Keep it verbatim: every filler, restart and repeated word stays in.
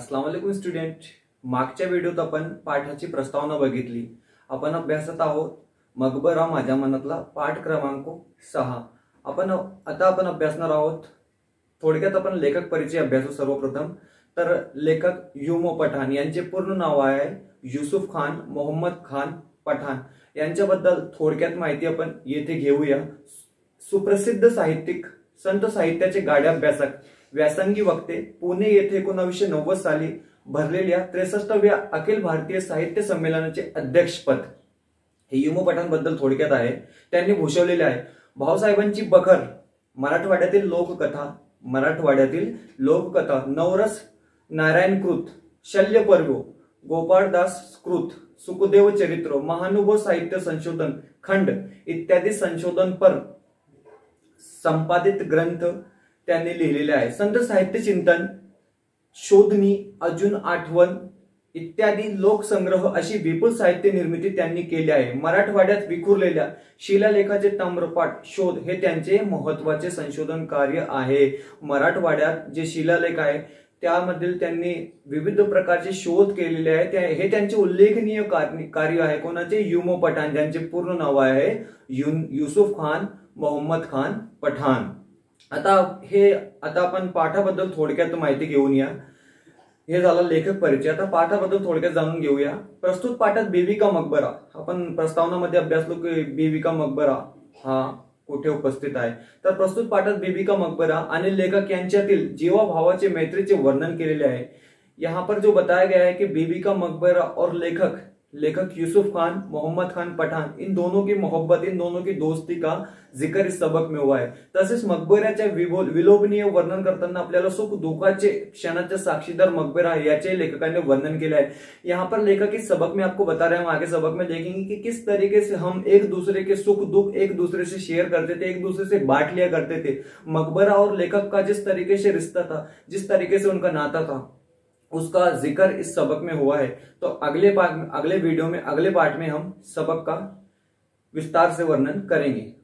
अस्सलाम वालेकुम स्टुडंट. मागच्या व्हिडिओत आपण पाठाची प्रस्तावना बघितली. आपण अभ्यासत आहोत मकबरा माझ्या मनातला पाठ क्रमांक सहा. आपण आता आपण अभ्यासणार आहोत. थोडक्यात आपण लेखक परिचय अभ्यासू. सर्वप्रथम तर लेखक युमो पठाण यांचे पूर्ण नाव आहे युसुफ खान मोहम्मद खान पठाण. यांच्याबद्दल थोडक्यात माहिती आपण येथे घेऊया. सुप्रसिद्ध साहित्यिक, संत साहित्याचे गाढे अभ्यासक, व्यासंगी वक्ते, पुणे येथे एकोणीसशे नव्वद साली भरलेल्या त्रेसष्टव्या अखिल भारतीय साहित्य संमेलनाचे अध्यक्षपद हे युमो पठाण बद्दल थोडक्यात आहे. त्यांनी भूषवलेले आहे. भाऊसाहेबांची बखर, मराठवाड्यातील लोककथा, मराठवाड्यातील लोककथा, नवरस नारायणकृत, शल्यपर्व, गोपाळदास कृत, सुखदेव चरित्र, महानुभव साहित्य संशोधन खंड इत्यादी संशोधनपर संपादित ग्रंथ त्यांनी लिहिलेले आहे. संत साहित्य चिंतन, शोधनी, अजून आठवण इत्यादी लोकसंग्रह अशी विपुल साहित्य निर्मिती त्यांनी केली आहे. मराठवाड्यात विखुरलेल्या शिलालेखाचे ताम्रपाठ शोध हे त्यांचे महत्वाचे संशोधन कार्य आहे. मराठवाड्यात जे शिलालेख आहे त्यामधील त्यांनी विविध प्रकारचे शोध केलेले आहे. हे त्यांचे उल्लेखनीय कार्य आहे. कोणाचे? युमो पठाण, ज्यांचे पूर्ण नाव आहे युसुफ खान मोहम्मद खान पठाण. आता हे आता आपण पाठाबद्दल थोडक्यात माहिती घेऊन या. हे झालं लेखक परिचय. आता पाठाबद्दल थोडक्यात जाणून घेऊया. प्रस्तुत पाठात बीबी का मकबरा, आपण प्रस्तावनामध्ये अभ्यासलो की बीबी का मकबरा हा कुठे उपस्थित आहे. तर प्रस्तुत पाठात बीबी का मकबरा आणि लेखक यांच्यातील जीवाभावाचे मैत्रीचे वर्णन केलेले आहे. यहाँ पर जो बताया गया है कि बीबी का मकबरा और लेखक लेखक युसुफ खान मोहम्मद खान पठाण इन दोनों की मोहब्बत, इन दोनों की दोस्ती का जिक्र इस सबक में हुआ है. तसेच मकबऱ्याच्या विलोभनीय वर्णन करताना आपल्याला सुख दुःखाचे क्षणाचे साक्षीदार मकबरा याचे लेखकाने वर्णन केले है. यहाँ पर लेखक इस सबक में आपको बता रहे हैं, हम आगे सबक में देखेंगे कि किस तरीके से हम एक दूसरे के सुख दुख एक दूसरे से शेयर करते थे, एक दूसरे से बांट लिया करते थे. मकबरा और लेखक का जिस तरीके से रिश्ता था, जिस तरीके से उनका नाता था, उसका जिक्र इस सबक में हुआ है. तो अगले पार्ट अगले वीडियो में अगले पार्ट में हम सबक का विस्तार से वर्णन करेंगे.